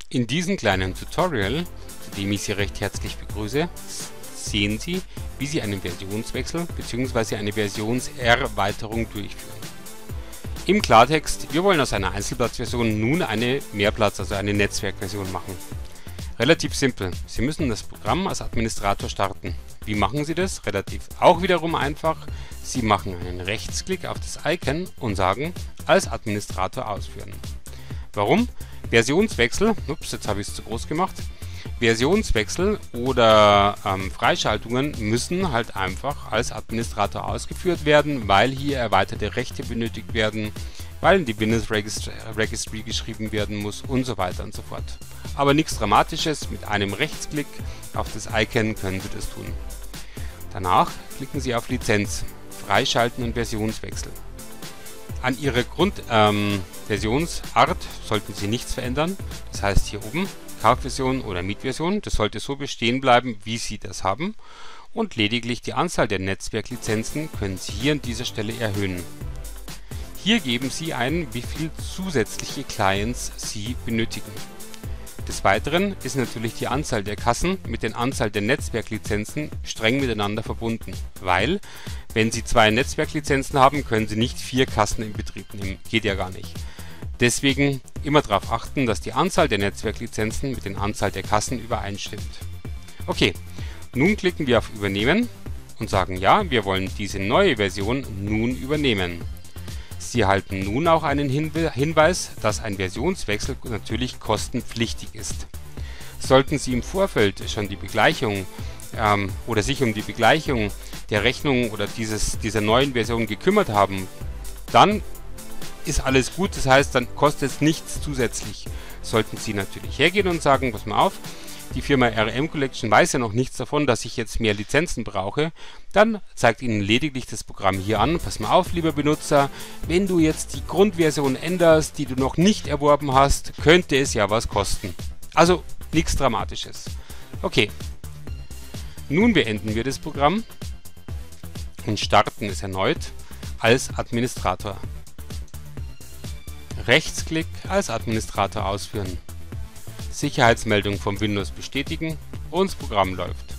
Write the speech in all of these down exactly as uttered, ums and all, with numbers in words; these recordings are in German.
In diesem kleinen Tutorial, zu dem ich Sie recht herzlich begrüße, sehen Sie, wie Sie einen Versionswechsel bzw. eine Versionserweiterung durchführen. Im Klartext, wir wollen aus einer Einzelplatzversion nun eine Mehrplatz, also eine Netzwerkversion machen. Relativ simpel, Sie müssen das Programm als Administrator starten. Wie machen Sie das? Relativ auch wiederum einfach. Sie machen einen Rechtsklick auf das Icon und sagen, als Administrator ausführen. Warum? Versionswechsel, ups, jetzt habe ich es zu groß gemacht. Versionswechsel oder ähm, Freischaltungen müssen halt einfach als Administrator ausgeführt werden, weil hier erweiterte Rechte benötigt werden, weil in die Windows Registry, Registry geschrieben werden muss und so weiter und so fort. Aber nichts Dramatisches, mit einem Rechtsklick auf das Icon können Sie das tun. Danach klicken Sie auf Lizenz, Freischalten und Versionswechsel. An Ihrer Grundversionsart ähm, sollten Sie nichts verändern, das heißt hier oben Kaufversion oder Mietversion, das sollte so bestehen bleiben, wie Sie das haben, und lediglich die Anzahl der Netzwerklizenzen können Sie hier an dieser Stelle erhöhen. Hier geben Sie ein, wie viel zusätzliche Clients Sie benötigen. Des Weiteren ist natürlich die Anzahl der Kassen mit der Anzahl der Netzwerklizenzen streng miteinander verbunden, weil, wenn Sie zwei Netzwerklizenzen haben, können Sie nicht vier Kassen in Betrieb nehmen, geht ja gar nicht. Deswegen immer darauf achten, dass die Anzahl der Netzwerklizenzen mit der Anzahl der Kassen übereinstimmt. Okay, nun klicken wir auf Übernehmen und sagen ja, wir wollen diese neue Version nun übernehmen. Sie erhalten nun auch einen Hinweis, dass ein Versionswechsel natürlich kostenpflichtig ist. Sollten Sie im Vorfeld schon die Begleichung ähm, oder sich um die Begleichung der Rechnung oder dieses, dieser neuen Version gekümmert haben, dann ist alles gut, das heißt, dann kostet es nichts zusätzlich. Sollten Sie natürlich hergehen und sagen, pass mal auf, die Firma R M Collection weiß ja noch nichts davon, dass ich jetzt mehr Lizenzen brauche, dann zeigt Ihnen lediglich das Programm hier an, pass mal auf, lieber Benutzer, wenn du jetzt die Grundversion änderst, die du noch nicht erworben hast, könnte es ja was kosten. Also nichts Dramatisches. Okay, nun beenden wir das Programm und starten es erneut als Administrator. Rechtsklick als Administrator ausführen. Sicherheitsmeldung vom Windows bestätigen und das Programm läuft.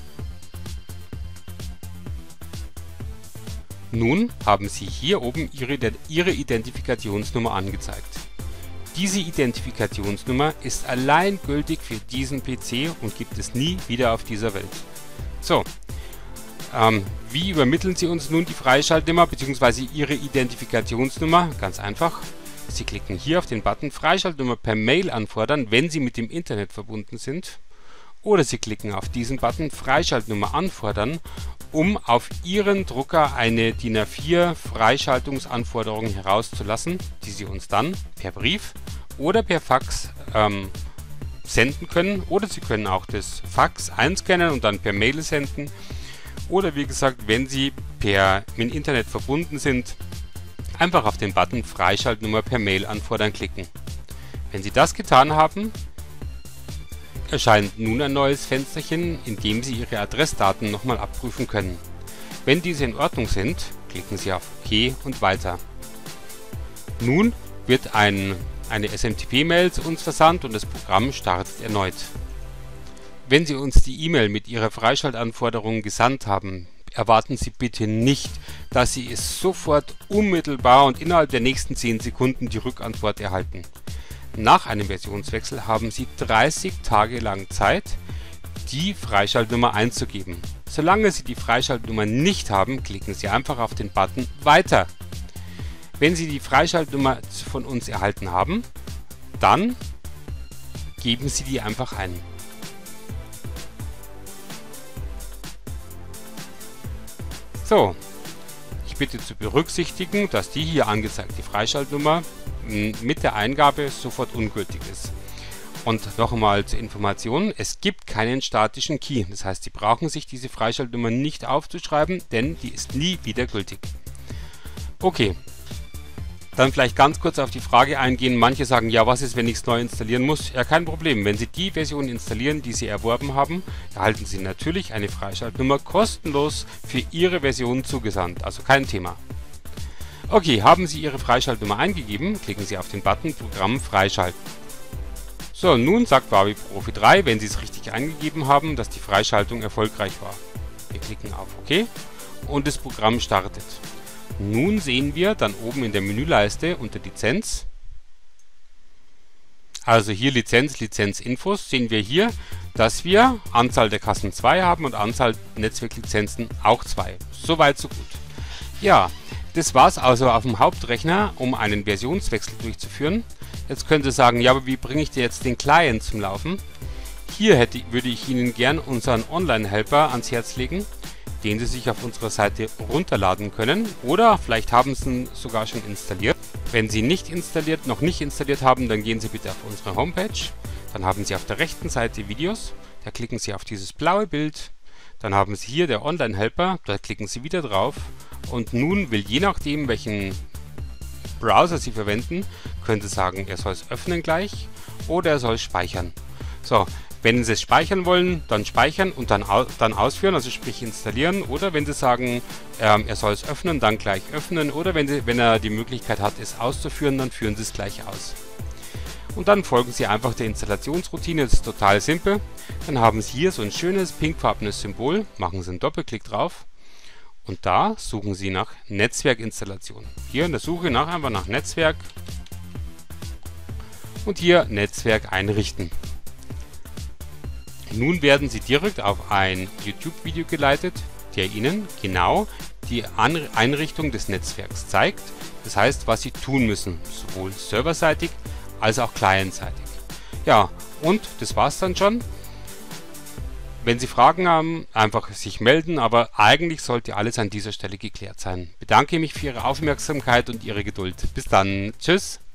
Nun haben Sie hier oben Ihre, Ihre Identifikationsnummer angezeigt. Diese Identifikationsnummer ist allein gültig für diesen P C und gibt es nie wieder auf dieser Welt. So, ähm, wie übermitteln Sie uns nun die Freischaltnummer bzw. Ihre Identifikationsnummer? Ganz einfach. Sie klicken hier auf den Button Freischaltnummer per Mail anfordern, wenn Sie mit dem Internet verbunden sind. Oder Sie klicken auf diesen Button Freischaltnummer anfordern, um auf Ihren Drucker eine D I N A vier Freischaltungsanforderung herauszulassen, die Sie uns dann per Brief oder per Fax ähm, senden können. Oder Sie können auch das Fax einscannen und dann per Mail senden. Oder wie gesagt, wenn Sie per mit dem Internet verbunden sind, einfach auf den Button Freischaltnummer per Mail anfordern klicken. Wenn Sie das getan haben, erscheint nun ein neues Fensterchen, in dem Sie Ihre Adressdaten nochmal abprüfen können. Wenn diese in Ordnung sind, klicken Sie auf OK und Weiter. Nun wird ein, eine S M T P-Mail zu uns versandt und das Programm startet erneut. Wenn Sie uns die E-Mail mit Ihrer Freischaltanforderung gesandt haben, erwarten Sie bitte nicht, dass Sie es sofort unmittelbar und innerhalb der nächsten zehn Sekunden die Rückantwort erhalten. Nach einem Versionswechsel haben Sie dreißig Tage lang Zeit, die Freischaltnummer einzugeben. Solange Sie die Freischaltnummer nicht haben, klicken Sie einfach auf den Button Weiter. Wenn Sie die Freischaltnummer von uns erhalten haben, dann geben Sie die einfach ein. So, ich bitte zu berücksichtigen, dass die hier angezeigte Freischaltnummer mit der Eingabe sofort ungültig ist. Und noch einmal zur Information, es gibt keinen statischen Key, das heißt, Sie brauchen sich diese Freischaltnummer nicht aufzuschreiben, denn die ist nie wieder gültig. Okay. Dann vielleicht ganz kurz auf die Frage eingehen, manche sagen, ja, was ist, wenn ich es neu installieren muss? Ja, kein Problem, wenn Sie die Version installieren, die Sie erworben haben, erhalten Sie natürlich eine Freischaltnummer kostenlos für Ihre Version zugesandt, also kein Thema. Okay, haben Sie Ihre Freischaltnummer eingegeben, klicken Sie auf den Button Programm freischalten. So, nun sagt Wavi Profi drei, wenn Sie es richtig eingegeben haben, dass die Freischaltung erfolgreich war. Wir klicken auf OK und das Programm startet. Nun sehen wir dann oben in der Menüleiste unter Lizenz, also hier Lizenz, Lizenzinfos, sehen wir hier, dass wir Anzahl der Kassen zwei haben und Anzahl Netzwerklizenzen auch zwei. Soweit, so gut. Ja, das war's also auf dem Hauptrechner, um einen Versionswechsel durchzuführen. Jetzt können Sie sagen, ja, aber wie bringe ich denn jetzt den Client zum Laufen? Hier hätte, würde ich Ihnen gern unseren Online-Helper ans Herz legen, den Sie sich auf unserer Seite runterladen können, oder vielleicht haben Sie ihn sogar schon installiert. Wenn Sie nicht installiert, noch nicht installiert haben, dann gehen Sie bitte auf unsere Homepage. Dann haben Sie auf der rechten Seite Videos, da klicken Sie auf dieses blaue Bild. Dann haben Sie hier der Online-Helper, da klicken Sie wieder drauf. Und nun will, je nachdem welchen Browser Sie verwenden, können Sie sagen, er soll es öffnen gleich oder er soll speichern. So, wenn Sie es speichern wollen, dann speichern und dann, au dann ausführen, also sprich installieren. Oder wenn Sie sagen, ähm, er soll es öffnen, dann gleich öffnen. Oder wenn, Sie, wenn er die Möglichkeit hat, es auszuführen, dann führen Sie es gleich aus. Und dann folgen Sie einfach der Installationsroutine, das ist total simpel. Dann haben Sie hier so ein schönes pinkfarbenes Symbol, machen Sie einen Doppelklick drauf. Und da suchen Sie nach Netzwerkinstallation. Hier in der Suche nach einfach nach Netzwerk und hier Netzwerk einrichten. Nun werden Sie direkt auf ein YouTube-Video geleitet, der Ihnen genau die Einrichtung des Netzwerks zeigt. Das heißt, was Sie tun müssen, sowohl serverseitig als auch clientseitig. Ja, und das war's dann schon. Wenn Sie Fragen haben, einfach sich melden, aber eigentlich sollte alles an dieser Stelle geklärt sein. Ich bedanke mich für Ihre Aufmerksamkeit und Ihre Geduld. Bis dann. Tschüss.